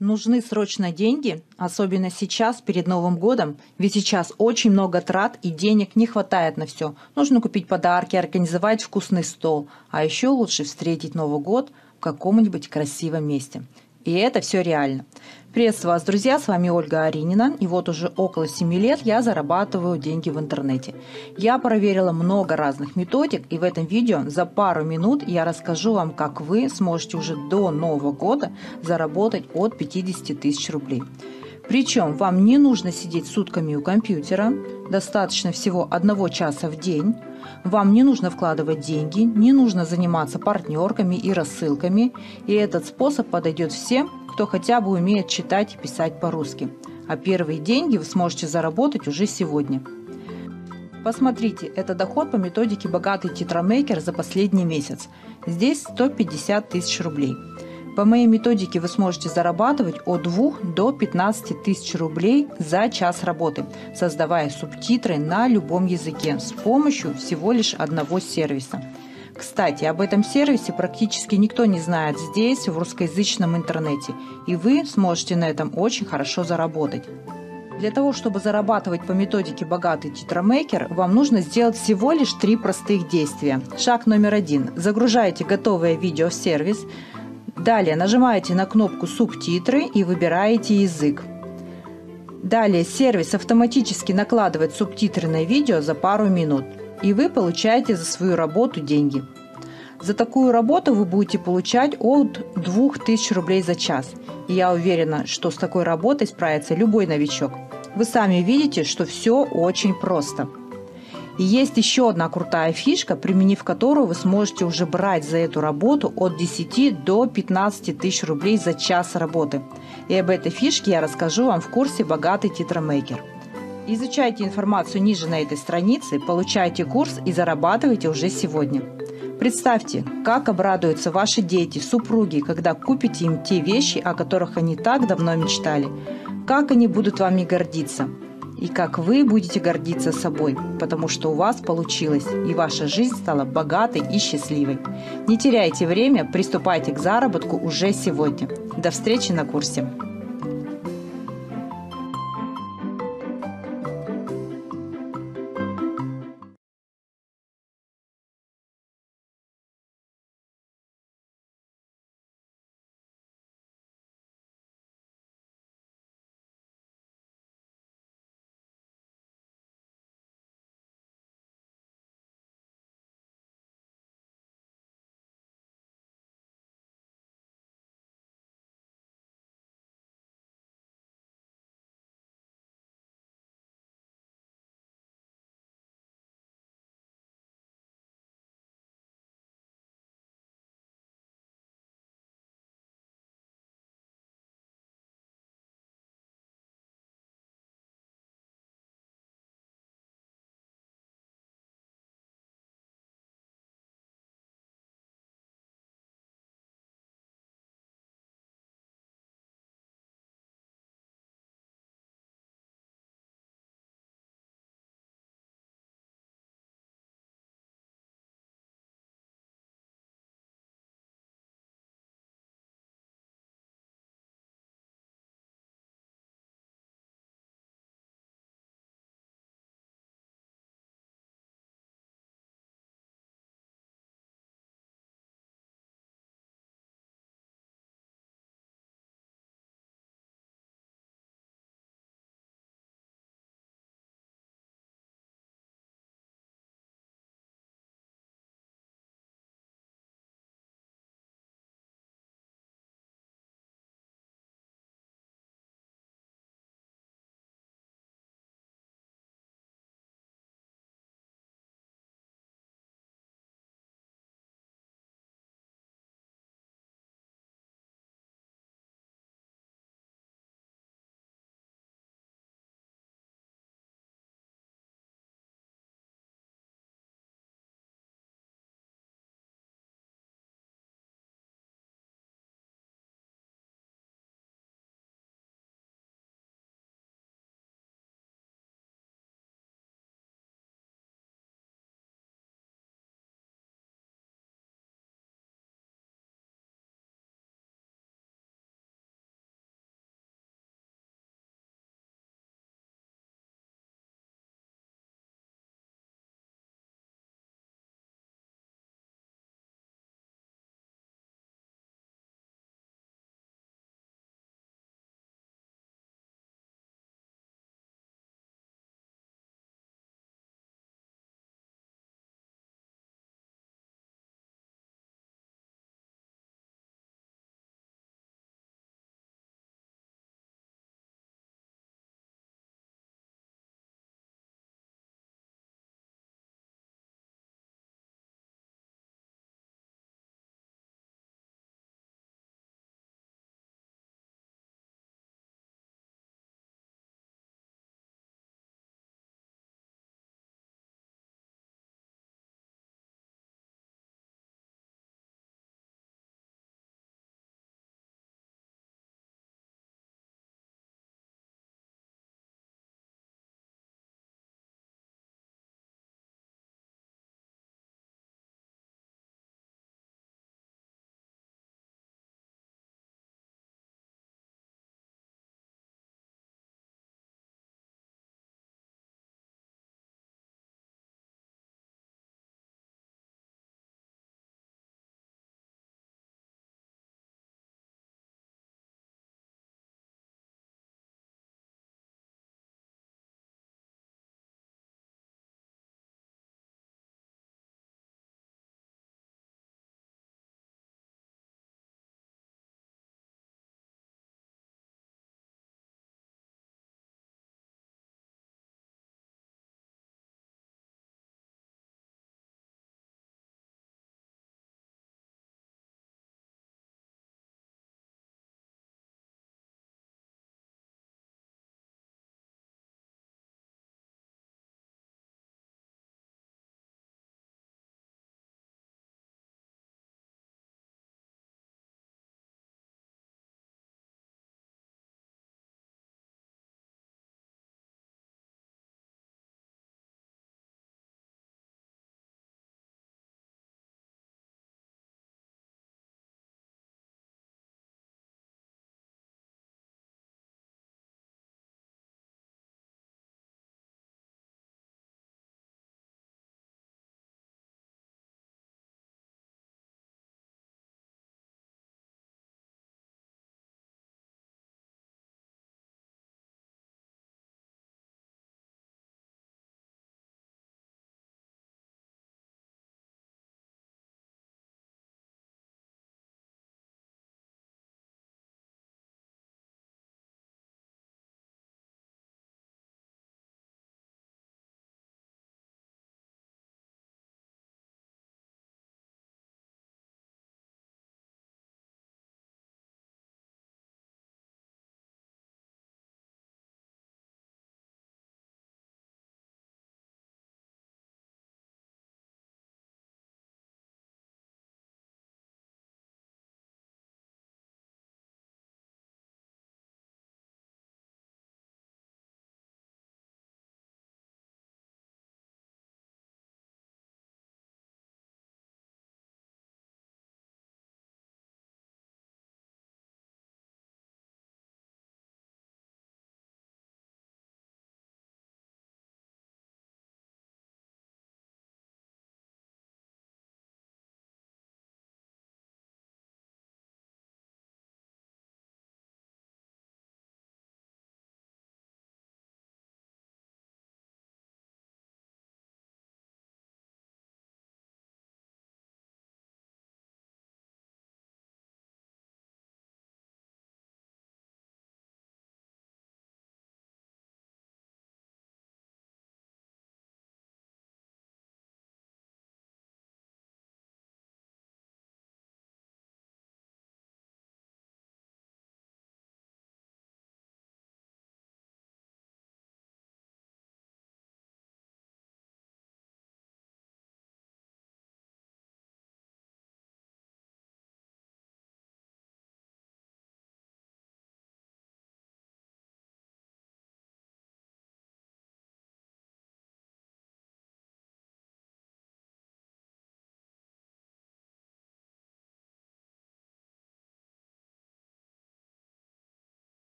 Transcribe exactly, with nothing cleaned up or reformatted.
Нужны срочно деньги, особенно сейчас, перед Новым годом, ведь сейчас очень много трат и денег не хватает на все. Нужно купить подарки, организовать вкусный стол, а еще лучше встретить Новый год в каком-нибудь красивом месте. И это все реально. Приветствую вас, друзья, с вами Ольга Аринина, и вот уже около семи лет я зарабатываю деньги в интернете. Я проверила много разных методик, и в этом видео за пару минут я расскажу вам, как вы сможете уже до Нового года заработать от пятидесяти тысяч рублей. Причем вам не нужно сидеть сутками у компьютера, достаточно всего одного часа в день. Вам не нужно вкладывать деньги, не нужно заниматься партнерками и рассылками. И этот способ подойдет всем, кто хотя бы умеет читать и писать по-русски. А первые деньги вы сможете заработать уже сегодня. Посмотрите, это доход по методике «Богатый тетрамейкер» за последний месяц. Здесь сто пятьдесят тысяч рублей. По моей методике вы сможете зарабатывать от двух до пятнадцати тысяч рублей за час работы, создавая субтитры на любом языке с помощью всего лишь одного сервиса. Кстати, об этом сервисе практически никто не знает здесь, в русскоязычном интернете, и вы сможете на этом очень хорошо заработать. Для того, чтобы зарабатывать по методике «Богатый тетрамейкер», вам нужно сделать всего лишь три простых действия. Шаг номер один. Загружаете готовое видео в сервис. Далее нажимаете на кнопку «Субтитры» и выбираете язык. Далее сервис автоматически накладывает субтитры на видео за пару минут, и вы получаете за свою работу деньги. За такую работу вы будете получать от двух тысяч рублей за час. И я уверена, что с такой работой справится любой новичок. Вы сами видите, что все очень просто. И есть еще одна крутая фишка, применив которую вы сможете уже брать за эту работу от десяти до пятнадцати тысяч рублей за час работы. И об этой фишке я расскажу вам в курсе «Богатый тетрамейкер». Изучайте информацию ниже на этой странице, получайте курс и зарабатывайте уже сегодня. Представьте, как обрадуются ваши дети, супруги, когда купите им те вещи, о которых они так давно мечтали. Как они будут вами гордиться. И как вы будете гордиться собой, потому что у вас получилось, и ваша жизнь стала богатой и счастливой. Не теряйте время, приступайте к заработку уже сегодня. До встречи на курсе!